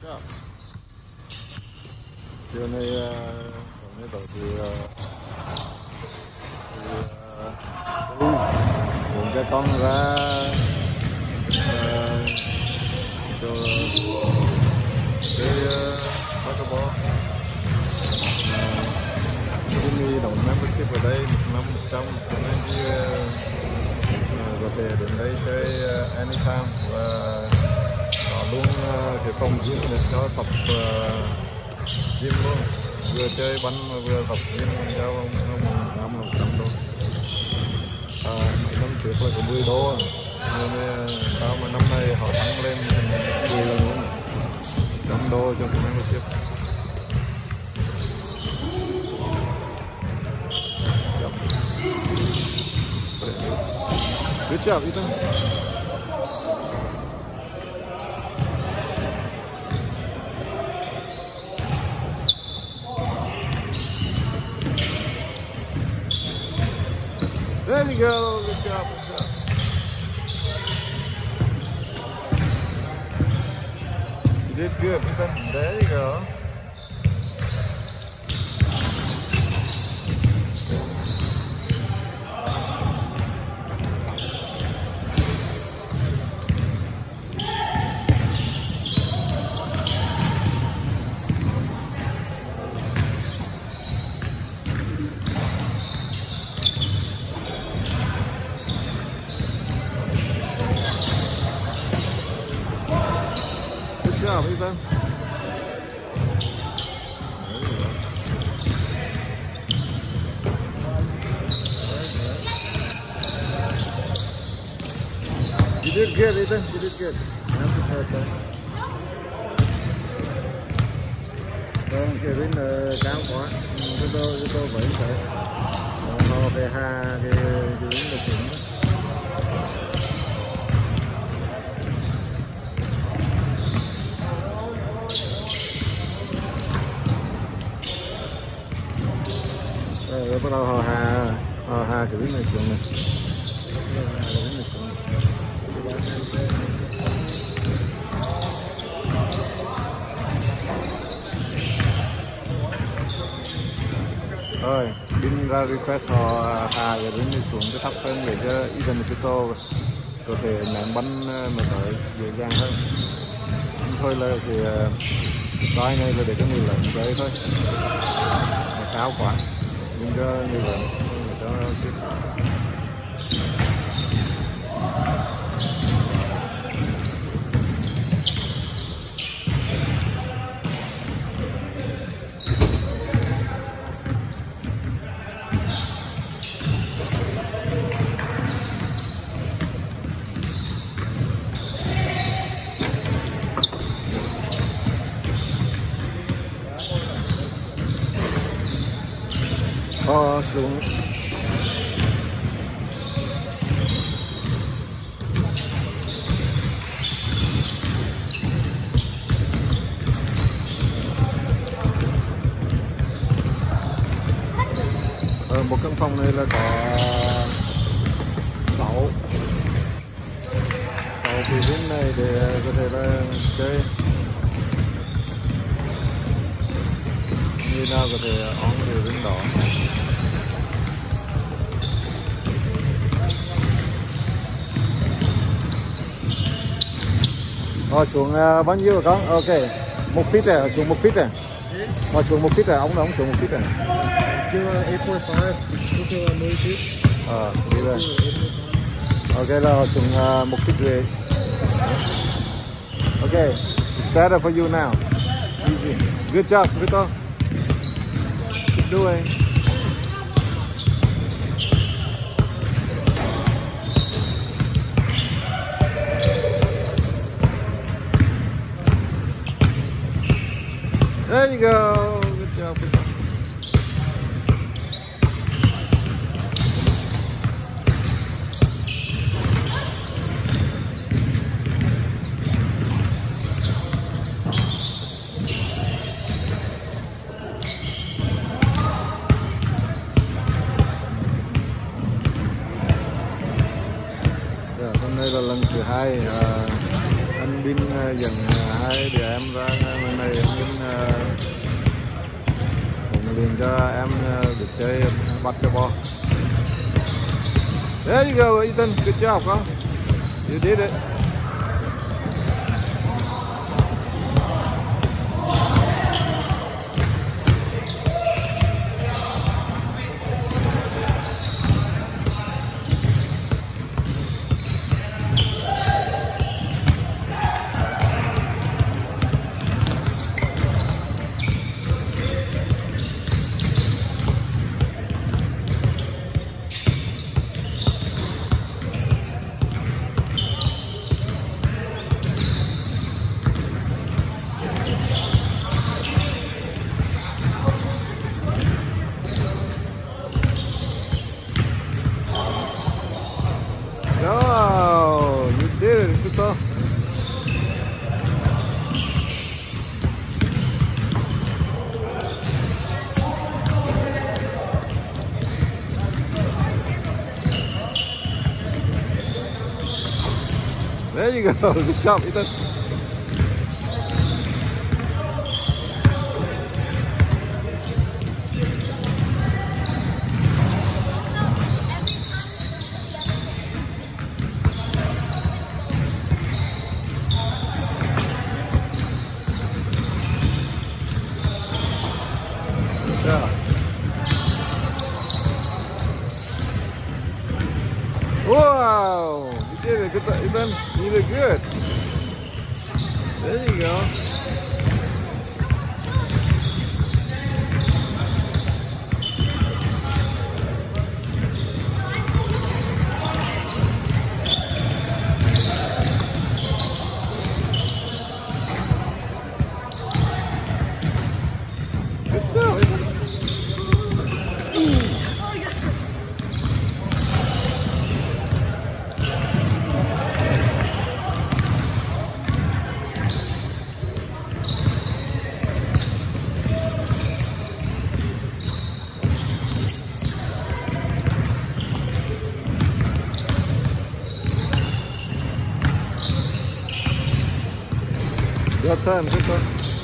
Trưa nay tổ thì cùng cho con ra cho cái basketball. Jimmy đồng membership ở đây 100 cho nên có thể đến đây chơi anytime và có luôn cái phòng gym để cho tập gym luôn, vừa chơi bắn mà vừa tập gym giao 500 đô. Mấy năm trước là có 10 đô nên sao mà năm nay họ tăng lên 10 lần luôn, 100 đô cho cái membership. Good job, Ethan. There you go. Good job. Good job. You did good, Ethan. There you go. Good job, Ethan. You did good, Ethan. You did good. Vâng, Kevin cao quá. Tôi vẫn phải họ về hà cái được chuẩn. Rồi bắt đầu họ hà cái này chuẩn này. Rồi, pin ra request họ hà cái này xuống cái thấp hơn để cho Ethan Pito có thể ném bắn mà tới dễ dàng hơn. Thôi là thì style này là để cho người lớn chơi thôi, cao quá nhưng cho người lớn cho xuống. Một căn phòng này là có 6 cái ring này để có thể là chơi như nào có thể on cái ring đó. Xuống bao nhiêu hả con? Ok, 1 feet này, xuống 1 feet này. Xuống 1 feet này, ông xuống 1 feet này. Chưa 8.5, chưa 10 feet. Đi rồi. Ok là xuống 1 feet rưỡi. Ok, it's better for you now. Easy. Good job, Vito. Keep doing. There you go. Good job. Good job. Hôm nay là lần thứ 2 anh Bin dẫn Đây để em ra bên này em liền cho em được chơi basketball. There you go, Ethan. Good job, huh? You did it. No, you did it, Tuto. There you go. Good job, Ethan. Yeah. Wow! You did it, good, Ethan. You did good. There you go. Good job, Ethan. Your turn, good turn.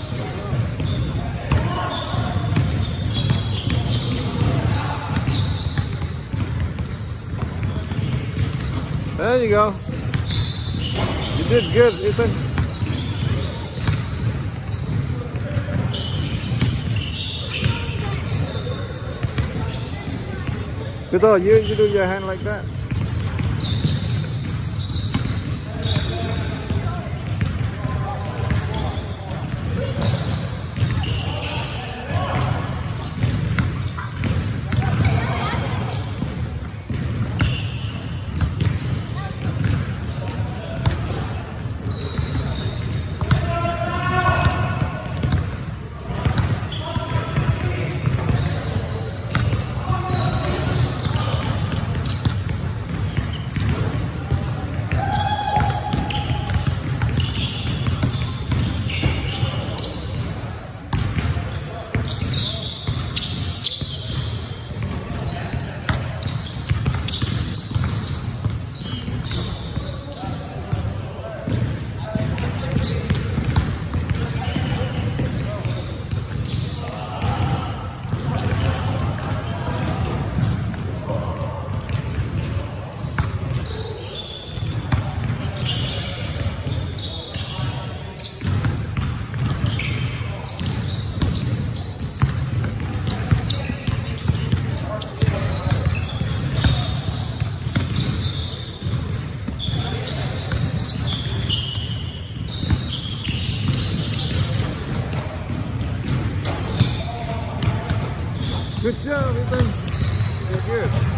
There you go. You did good, Ethan. Good, you do your hand like that. Good job, Ethan. You're good.